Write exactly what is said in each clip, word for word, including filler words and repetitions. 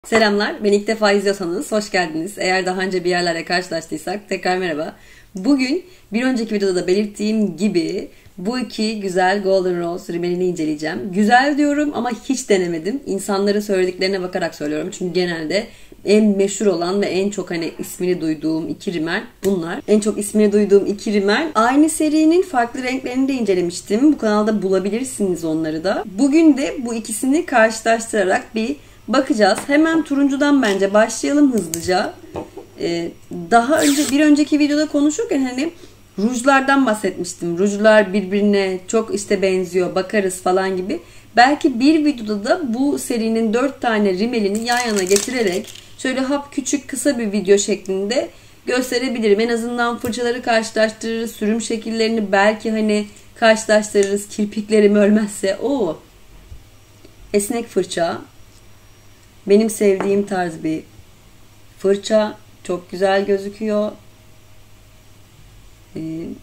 Selamlar, beni ilk defa izliyorsanız hoş geldiniz. Eğer daha önce bir yerlere karşılaştıysak tekrar merhaba. Bugün bir önceki videoda da belirttiğim gibi bu iki güzel Golden Rose rimelini inceleyeceğim. Güzel diyorum ama hiç denemedim. İnsanların söylediklerine bakarak söylüyorum. Çünkü genelde en meşhur olan ve en çok hani ismini duyduğum iki rimel bunlar. En çok ismini duyduğum iki rimel. Aynı serinin farklı renklerini de incelemiştim. Bu kanalda bulabilirsiniz onları da. Bugün de bu ikisini karşılaştırarak bir bakacağız. Hemen turuncudan bence başlayalım hızlıca. Ee, daha önce bir önceki videoda konuşurken hani rujlardan bahsetmiştim. Rujlar birbirine çok işte benziyor, bakarız falan gibi. Belki bir videoda da bu serinin dört tane rimelini yan yana getirerek şöyle hap küçük kısa bir video şeklinde gösterebilirim. En azından fırçaları karşılaştırırız, sürüm şekillerini belki hani karşılaştırırız. Kirpiklerim ölmezse. Oo. Esnek fırça. Benim sevdiğim tarz bir fırça. Çok güzel gözüküyor. Ee,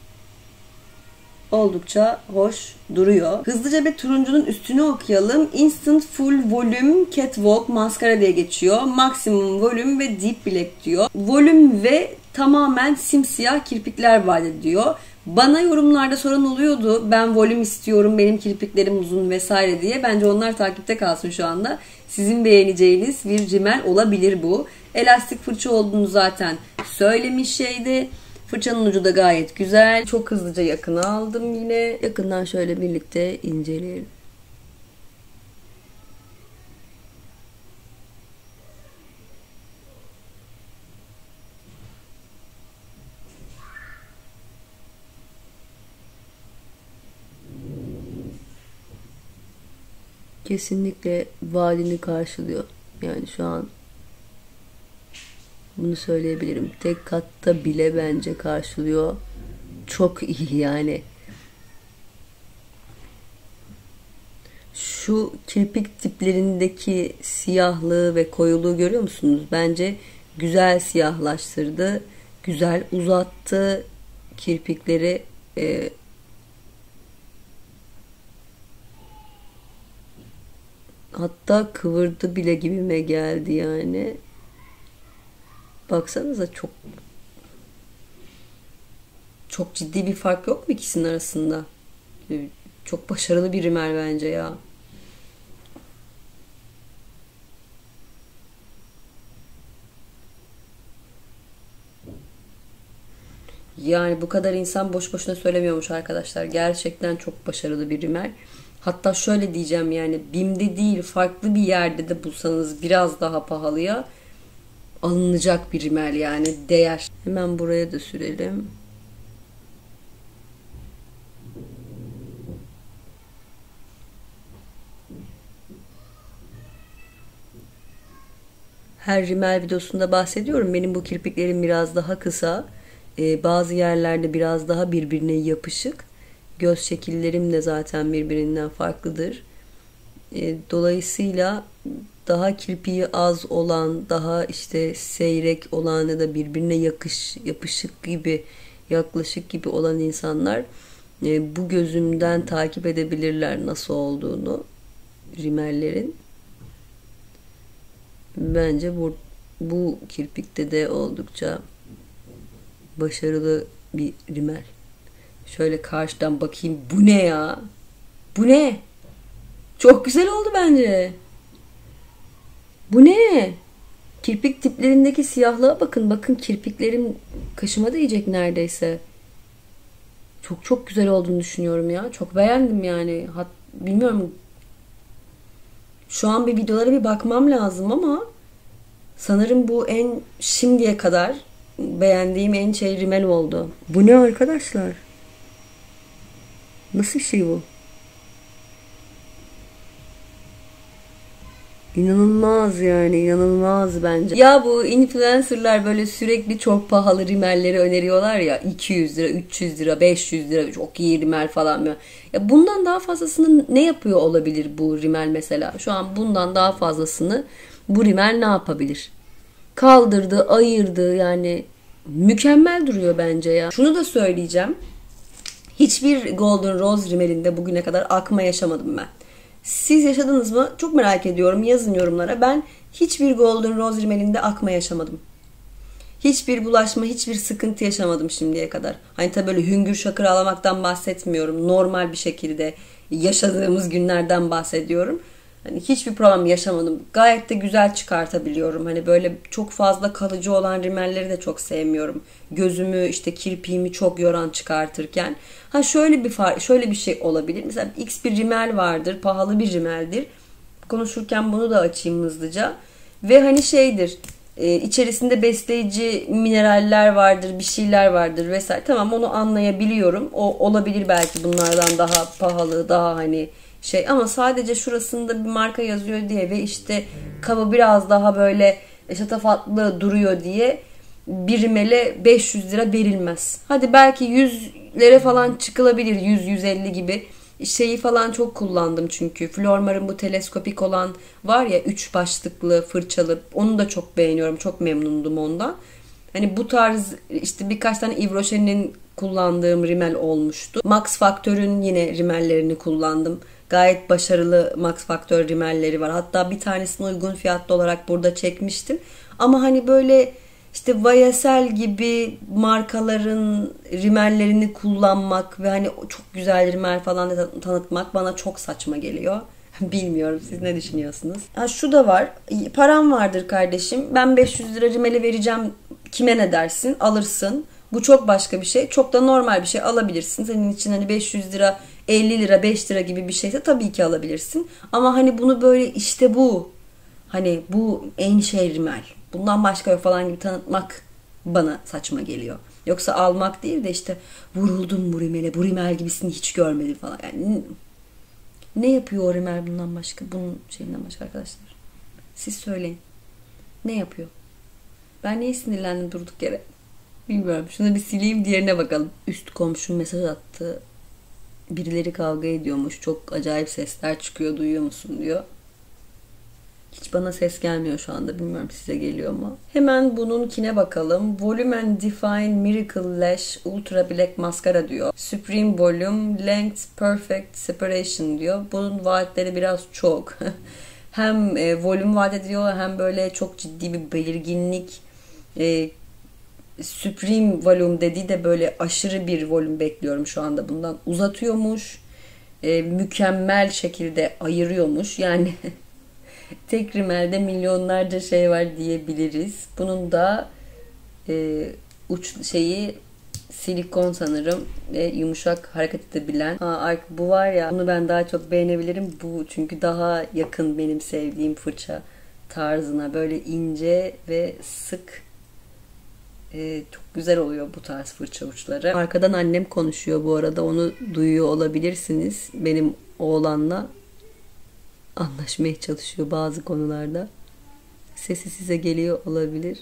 oldukça hoş duruyor. Hızlıca bir turuncunun üstünü okuyalım. Instant Full Volume Catwalk Maskara diye geçiyor. Maximum Volume ve Deep Black diyor. Volüm ve tamamen simsiyah kirpikler vaat ediyor. Bana yorumlarda soran oluyordu. Ben volüm istiyorum, benim kirpiklerim uzun vesaire diye. Bence onlar takipte kalsın şu anda. Sizin beğeneceğiniz bir rimel olabilir bu. Elastik fırça olduğunu zaten söylemiş şeydi. Fırçanın ucu da gayet güzel. Çok hızlıca yakına aldım yine. Yakından şöyle birlikte inceleyelim. Kesinlikle vaadini karşılıyor. Yani şu an bunu söyleyebilirim. Tek katta bile bence karşılıyor. Çok iyi yani. Şu kirpik tiplerindeki siyahlığı ve koyuluğu görüyor musunuz? Bence güzel siyahlaştırdı. Güzel uzattı kirpikleri. E, hatta kıvırdı bile gibime geldi yani. Baksanıza çok çok ciddi bir fark yok mu ikisinin arasında? Çok başarılı bir rimel bence ya. Yani bu kadar insan boş boşuna söylemiyormuş arkadaşlar. Gerçekten çok başarılı bir rimel. Hatta şöyle diyeceğim yani BİM'de değil farklı bir yerde de bulsanız biraz daha pahalıya alınacak bir rimel yani değer. Hemen buraya da sürelim. Her rimel videosunda bahsediyorum. Benim bu kirpiklerim biraz daha kısa. Ee, bazı yerlerde biraz daha birbirine yapışık. Göz şekillerim de zaten birbirinden farklıdır. Ee, dolayısıyla daha kirpiği az olan, daha işte seyrek olan ya da birbirine yakış, yapışık gibi, yaklaşık gibi olan insanlar e, bu gözümden takip edebilirler nasıl olduğunu rimellerin. Bence bu, bu kirpikte de oldukça başarılı bir rimel. Şöyle karşıdan bakayım. Bu ne ya? Bu ne? Çok güzel oldu bence. Bu ne? Kirpik tiplerindeki siyahlığa bakın. Bakın kirpiklerim kaşıma değecek neredeyse. Çok çok güzel olduğunu düşünüyorum ya. Çok beğendim yani. Hat, bilmiyorum. Şu an bir videolara bir bakmam lazım ama sanırım bu en şimdiye kadar beğendiğim en şey rimel oldu. Bu ne arkadaşlar? Nasıl bir şey bu? İnanılmaz yani inanılmaz bence. Ya bu influencerlar böyle sürekli çok pahalı rimelleri öneriyorlar ya iki yüz lira, üç yüz lira, beş yüz lira çok iyi rimel falan. Ya bundan daha fazlasını ne yapıyor olabilir bu rimel mesela? Şu an bundan daha fazlasını bu rimel ne yapabilir? Kaldırdı, ayırdı yani mükemmel duruyor bence ya. Şunu da söyleyeceğim. Hiçbir Golden Rose rimelinde bugüne kadar akma yaşamadım ben. Siz yaşadınız mı? Çok merak ediyorum. Yazın yorumlara. Ben hiçbir Golden Rose rimelinde akma yaşamadım. Hiçbir bulaşma, hiçbir sıkıntı yaşamadım şimdiye kadar. Hani tabii böyle hüngür şakır ağlamaktan bahsetmiyorum. Normal bir şekilde yaşadığımız günlerden bahsediyorum. Hani hiçbir problem yaşamadım. Gayet de güzel çıkartabiliyorum. Hani böyle çok fazla kalıcı olan rimelleri de çok sevmiyorum. Gözümü işte kirpiğimi çok yoran çıkartırken. Ha şöyle bir far, şöyle bir şey olabilir. Mesela X bir rimel vardır, pahalı bir rimeldir. Konuşurken bunu da açayım hızlıca. Ve hani şeydir. E, içerisinde besleyici mineraller vardır, bir şeyler vardır vesaire. Tamam, onu anlayabiliyorum. O olabilir belki bunlardan daha pahalı, daha hani şey, ama sadece şurasında bir marka yazıyor diye ve işte kaba biraz daha böyle şatafatlı duruyor diye bir rimele beş yüz lira verilmez. Hadi belki yüzlere falan çıkılabilir, yüz yüz elli gibi. Şeyi falan çok kullandım çünkü. Flormar'ın bu teleskopik olan var ya, üç başlıklı fırçalı. Onu da çok beğeniyorum. Çok memnundum ondan. Hani bu tarz işte birkaç tane Yves Rocher'in kullandığım rimel olmuştu. Max Factor'ün yine rimellerini kullandım. Gayet başarılı Max Factor rimelleri var. Hatta bir tanesini uygun fiyatlı olarak burada çekmiştim. Ama hani böyle işte Y S L gibi markaların rimellerini kullanmak ve hani çok güzel rimel falan da tanıtmak bana çok saçma geliyor. Bilmiyorum, siz ne düşünüyorsunuz? Ha, şu da var. Param vardır kardeşim. Ben beş yüz lira rimeli vereceğim. Kime ne dersin? Alırsın. Bu çok başka bir şey. Çok da normal bir şey, alabilirsin. Senin için hani beş yüz lira, elli lira, beş lira gibi bir şeyse tabii ki alabilirsin. Ama hani bunu böyle işte bu, hani bu en şey rimel, bundan başka yok falan gibi tanıtmak bana saçma geliyor. Yoksa almak değil de işte vuruldum bu rimele, bu rimel gibisini hiç görmedim falan. Yani ne yapıyor o rimel bundan başka? Bunun şeyinden başka arkadaşlar? Siz söyleyin. Ne yapıyor? Ben niye sinirlendim durduk yere? Bilmiyorum. Şunu bir sileyim, diğerine bakalım. Üst komşum mesaj attı. Birileri kavga ediyormuş. Çok acayip sesler çıkıyor. Duyuyor musun diyor. Hiç bana ses gelmiyor şu anda. Bilmiyorum size geliyor mu? Hemen bununkine bakalım. Volume and Define Miracle Lash Ultra Black Mascara diyor. Supreme Volume Length Perfect Separation diyor. Bunun vaatleri biraz çok. Hem e, volüm vaat ediyor, hem böyle çok ciddi bir belirginlik. E, Supreme Volume dediği de böyle aşırı bir volüm bekliyorum şu anda bundan. Uzatıyormuş. E, mükemmel şekilde ayırıyormuş. Yani tek rimelde milyonlarca şey var diyebiliriz. Bunun da e, uç şeyi silikon sanırım ve yumuşak hareket edebilen. Ha, bu var ya, bunu ben daha çok beğenebilirim. Bu çünkü daha yakın benim sevdiğim fırça tarzına. Böyle ince ve sık. E, çok güzel oluyor bu tarz fırça uçları. Arkadan annem konuşuyor bu arada. Onu duyuyor olabilirsiniz. Benim oğlanla anlaşmaya çalışıyor bazı konularda. Sesi size geliyor olabilir.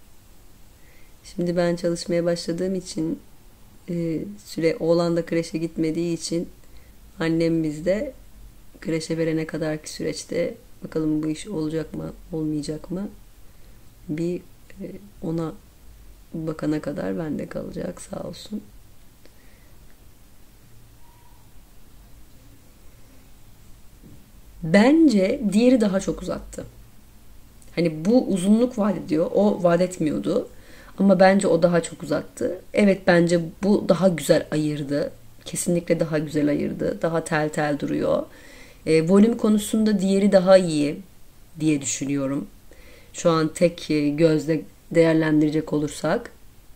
Şimdi ben çalışmaya başladığım için e, süre oğlan da kreşe gitmediği için annem bizde, kreşe verene kadarki süreçte bakalım bu iş olacak mı olmayacak mı, bir e, ona bakana kadar bende kalacak sağ olsun. Bence diğeri daha çok uzattı. Hani bu uzunluk vaat ediyor. O vaat etmiyordu. Ama bence o daha çok uzattı. Evet, bence bu daha güzel ayırdı. Kesinlikle daha güzel ayırdı. Daha tel tel duruyor. E, volüm konusunda diğeri daha iyi diye düşünüyorum. Şu an tek gözle değerlendirecek olursak.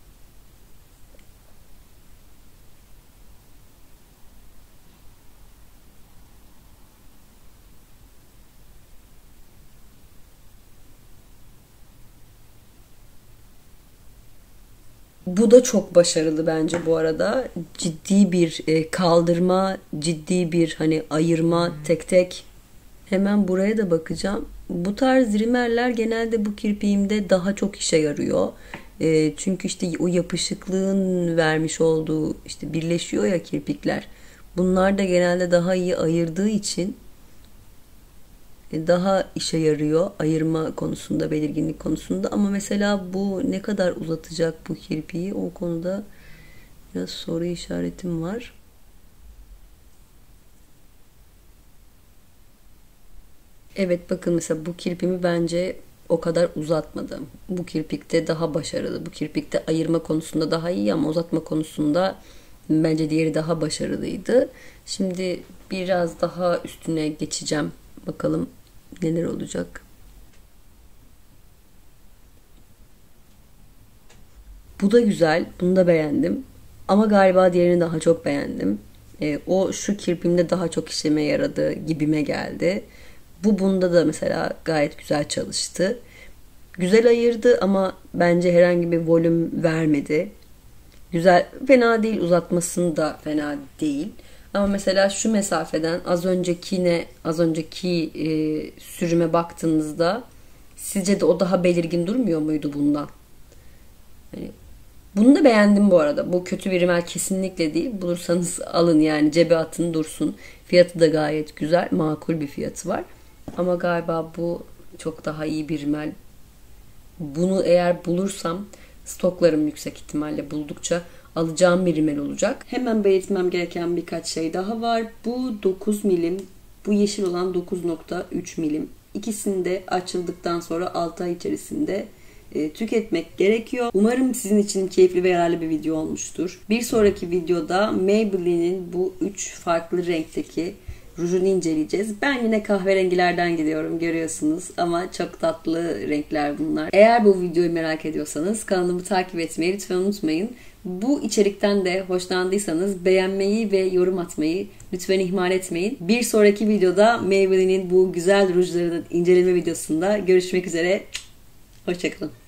Bu da çok başarılı bence bu arada. Ciddi bir e, kaldırma, ciddi bir hani ayırma tek tek. Hemen buraya da bakacağım. Bu tarz rimeller genelde bu kirpiğimde daha çok işe yarıyor. E, çünkü işte o yapışıklığın vermiş olduğu, işte birleşiyor ya kirpikler. Bunlar da genelde daha iyi ayırdığı için daha işe yarıyor ayırma konusunda, belirginlik konusunda. Ama mesela bu ne kadar uzatacak bu kirpiği, o konuda biraz soru işaretim var. Evet, bakın mesela bu kirpimi bence o kadar uzatmadım. Bu kirpikte daha başarılı. Bu kirpikte ayırma konusunda daha iyi ama uzatma konusunda bence diğeri daha başarılıydı. Şimdi biraz daha üstüne geçeceğim. Bakalım neler olacak. Bu da güzel. Bunu da beğendim. Ama galiba diğerini daha çok beğendim. E, o şu kirpimde daha çok işime yaradı gibime geldi. Bu bunda da mesela gayet güzel çalıştı. Güzel ayırdı ama bence herhangi bir volüm vermedi. Güzel, fena değil, uzatmasını da fena değil. Ama mesela şu mesafeden az öncekine, az önceki e, sürüme baktığınızda sizce de o daha belirgin durmuyor muydu bundan? Yani bunu da beğendim bu arada. Bu kötü bir rimel kesinlikle değil. Bulursanız alın, yani cebe atın dursun. Fiyatı da gayet güzel. Makul bir fiyatı var. Ama galiba bu çok daha iyi bir rimel. Bunu eğer bulursam stoklarım yüksek ihtimalle, buldukça alacağım bir rimel olacak. Hemen belirtmem gereken birkaç şey daha var. Bu dokuz milim. Bu yeşil olan dokuz nokta üç milim. İkisini de açıldıktan sonra altı ay içerisinde e, tüketmek gerekiyor. Umarım sizin için keyifli ve yararlı bir video olmuştur. Bir sonraki videoda Maybelline'in bu üç farklı renkteki rujunu inceleyeceğiz. Ben yine kahverengilerden gidiyorum, görüyorsunuz, ama çok tatlı renkler bunlar. Eğer bu videoyu merak ediyorsanız kanalımı takip etmeyi lütfen unutmayın. Bu içerikten de hoşlandıysanız beğenmeyi ve yorum atmayı lütfen ihmal etmeyin. Bir sonraki videoda Maybelline'in bu güzel rujlarının inceleme videosunda görüşmek üzere. Hoşçakalın.